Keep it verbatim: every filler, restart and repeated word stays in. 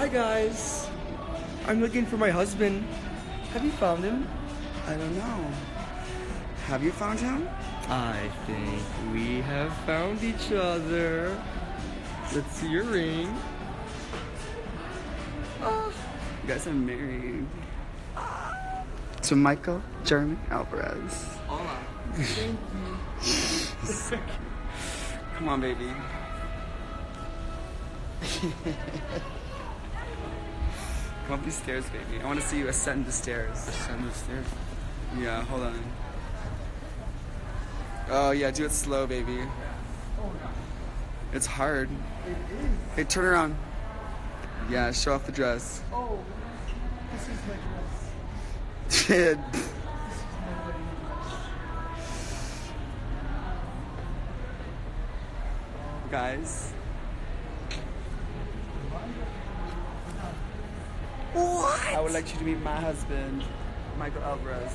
Hi guys. I'm looking for my husband. Have you found him? I don't know. Have you found him? I think we have found each other. Let's see your ring. Oh, you guys are married. To Michael Jeremy Alvarez. Hola. Thank you. Come on, baby. Come up these stairs, baby. I want to see you ascend the stairs. Ascend the stairs. Yeah, hold on. Oh, yeah, do it slow, baby. It's hard. Hey, turn around. Yeah, show off the dress. Oh, this is my dress. Kid. Guys. What? I would like you to meet my husband, Michael Alvarez.